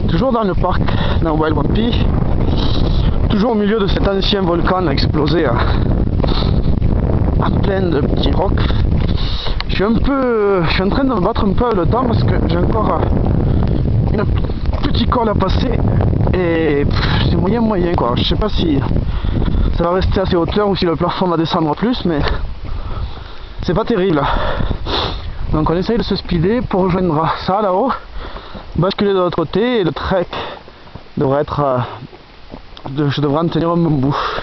Toujours dans le parc, dans Wild Wapiti, toujours au milieu de cet ancien volcan explosé à plein de petits rocs. Je suis en train de me battre un peu avec le temps parce que j'ai encore une petite corde à passer et c'est moyen quoi. Je sais pas si ça va rester à ces hauteurs ou si le plafond va descendre plus, mais c'est pas terrible. Donc on essaye de se speeder pour rejoindre ça là-haut, basculer de l'autre côté et le trek devrait être... je devrais en tenir un bon bout.